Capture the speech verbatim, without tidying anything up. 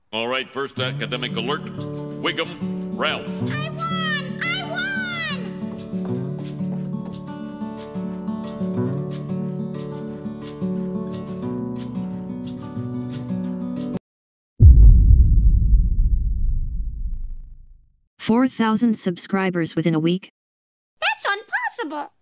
All right, first academic alert. Wiggum, Ralph. I won! I won! four thousand subscribers within a week? That's impossible!